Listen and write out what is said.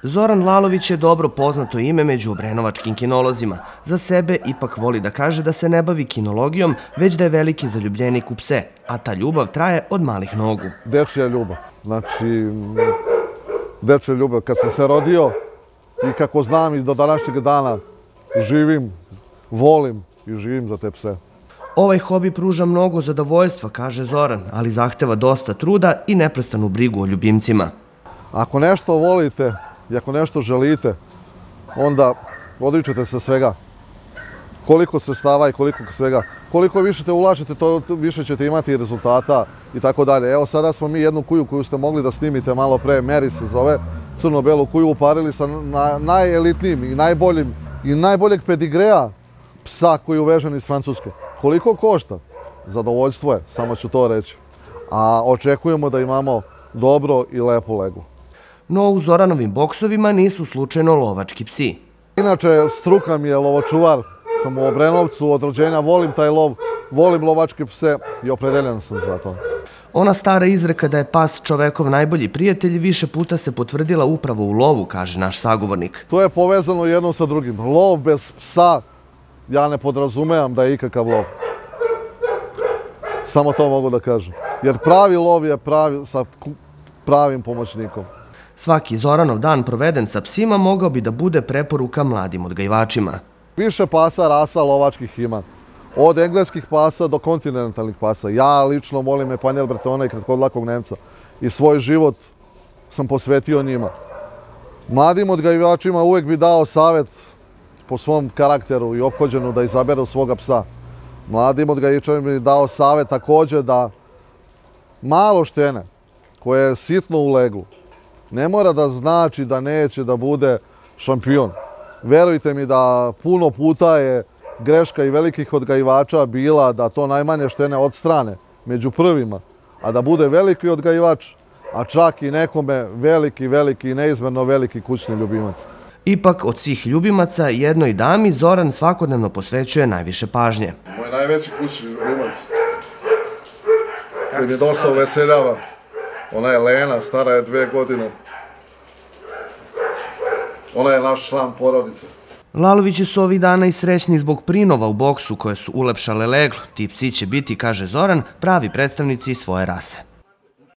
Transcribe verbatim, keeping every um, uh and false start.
Zoran Lalović je dobro poznato ime među obrenovačkim kinolozima. Za sebe ipak voli da kaže da se ne bavi kinologijom, već da je veliki zaljubljenik u pse, a ta ljubav traje od malih nogu. Dečija ljubav. Znači, dečija ljubav. Kad sam se rodio i kako znam i do današnjeg dana živim, volim i živim za te pse. Ovaj hobi pruža mnogo zadovoljstva, kaže Zoran, ali zahteva dosta truda i neprestanu brigu o ljubimcima. Ako nešto volite i ako nešto želite, onda odričete se svega. Koliko sredstava i koliko svega. Koliko više te ulažete, to više ćete imati rezultata i tako dalje. Evo sada smo mi jednu kuju koju ste mogli da snimite malo pre, Meri se zove, crno-belu kuju, uparili sa najelitnijim i najboljim i najboljeg pedigreja psa koji je uvežen iz Francuske. Koliko košta? Zadovoljstvo je, samo ću to reći. A očekujemo da imamo dobro i lepu legu. No u Zoranovim boksovima nisu slučajno lovački psi. Inače, struka mi je lovočuvar, sam u Obrenovcu od rođenja, volim taj lov, volim lovačke pse i opredeljen sam za to. Ona stara izreka da je pas čovekov najbolji prijatelj više puta se potvrdila upravo u lovu, kaže naš sagovornik. To je povezano jedno sa drugim. Lov bez psa, ja ne podrazumevam da je ikakav lov. Samo to mogu da kažem. Jer pravi lov je pravi, sa pravim pomoćnikom. Svaki Zoranov dan proveden sa psima mogao bi da bude preporuka mladim odgajivačima. Više pasa, rasa lovačkih ima. Od engleskih pasa do kontinentalnih pasa. Ja lično volim Epanjel Bretona i kratkodlakog Nemca. I svoj život sam posvetio njima. Mladim odgajivačima uvek bi dao savjet po svom karakteru i ophođenu da izaberu svoga psa. Mladim odgajivačima bi dao savjet također da malo štene, koje je sitno u leglu, ne mora da znači da neće da bude šampion. Verujte mi da puno puta je greška i velikih odgajivača bila da to najmanje štene odstrane među prvima, a da bude veliki odgajivač, a čak i nekome veliki, veliki i neizmerno veliki kućni ljubimac. Ipak, od svih ljubimaca, jednoj dami Zoran svakodnevno posvećuje najviše pažnje. Moj najveći kućni ljubimac, koji mi dosta uveseljava, ona je Lena, stara je dve godine. Ona je naš član porodice. Lalovići su ovih dana i srećni zbog prinova u boksu koje su ulepšale leglo. Ti psi će biti, kaže Zoran, pravi predstavnici svoje rase.